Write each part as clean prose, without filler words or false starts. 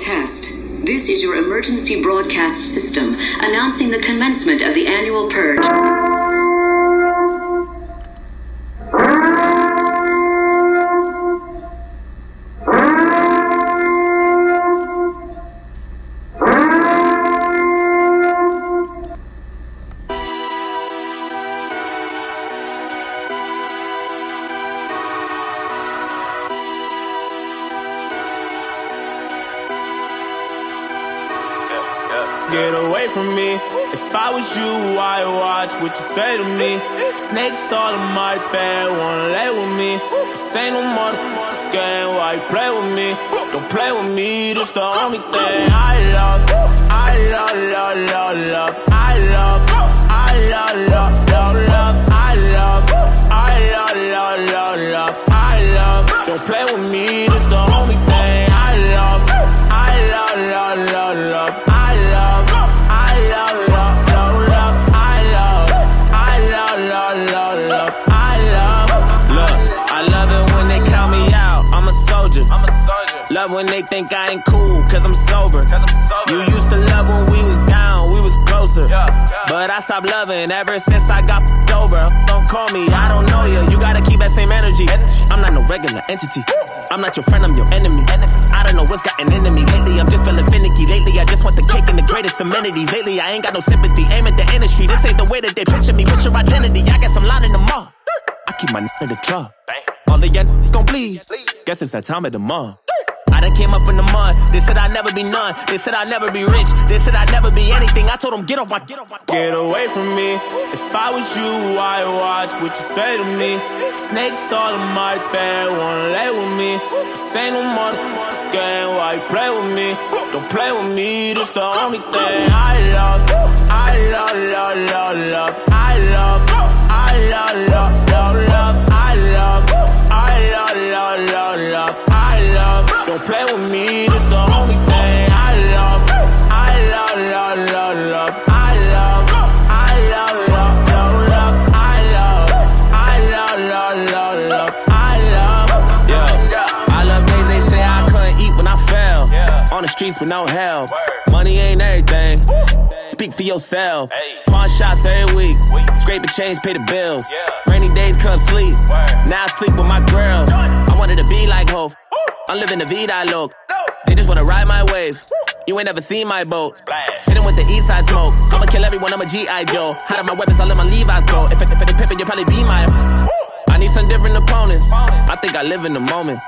test. This is your emergency broadcast system announcing the commencement of the annual purge. Get away from me. If I was you, I'd watch what you say to me. Snakes all in my bed, wanna lay with me. This ain't no motherfucking game, why you play with me? Don't play with me, this the only thing I love. I love, love, love, love. I love, I love, love, love, love. I love, I love, love, love, love. I love, don't play with me, this the only thing I love. I love, love, love, love. Love when they think I ain't cool, cause I'm sober. You used to love when we was down, we was closer. But I stopped loving ever since I got f***ed over. Don't call me, I don't know you, you gotta keep that same energy. I'm not no regular entity, I'm not your friend, I'm your enemy. I don't know what's gotten into me lately, I'm just feeling finicky. Lately I just want the cake and the greatest amenities. Lately I ain't got no sympathy, aim at the industry. This ain't the way that they picture me, what's your identity? I guess I'm lining them up. I keep my in the club, all of y'all gon' bleed. Guess it's that time of the month. I done came up from the mud. They said I'd never be none. They said I'd never be rich. They said I'd never be anything. I told them get off my. Get away from me. If I was you, I'd watch what you say to me. Snakes all in my bed, wanna lay with me. This ain't no motherfucking game, why you play with me? Don't play with me, this the only thing I love. I love, love, love, love. I love, I love, love, love, love. I love, I love, love, love, love. I love, don't play with me, this the only thing I love. I love, love, love, love. I love, I love, love, love, love. I love, I love, love, love, love. I love, yeah. I love days they say I couldn't eat when I fell. On the streets with no help. Money ain't everything. Speak for yourself. Pawn shops every week. Scrape a change, pay the bills. Rainy days, couldn't sleep. Now I sleep with my girls. I wanted to be like Hov. I'm living the vida loc. They just wanna ride my wave. You ain't never seen my boat. Hit him with the east side smoke. I'ma kill everyone, I'm a G.I. Joe. Hide my weapons, all in my Levi's go. If they pimpin', you'll probably be my. I need some different opponents. I think I live in the moment.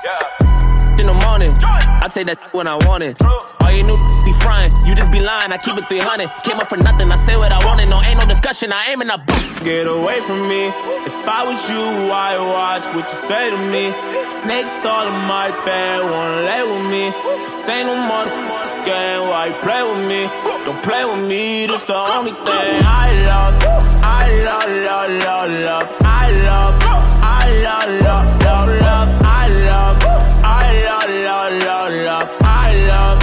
In the morning, I say that when I want it. All you new be frying, you just be lying. I keep it 300. Came up for nothing, I say what I wanted. No, ain't no discussion, I aim and I boost. Get away from me. If I was you, I'd watch what you say to me. Snakes all in my bed, wanna lay with me. This ain't no motherfucking game, why you play with me? Don't play with me, this the only thing I love. I love, love, love, love. I love, I love, love, love, love. I love, I love, love, love, love. I love,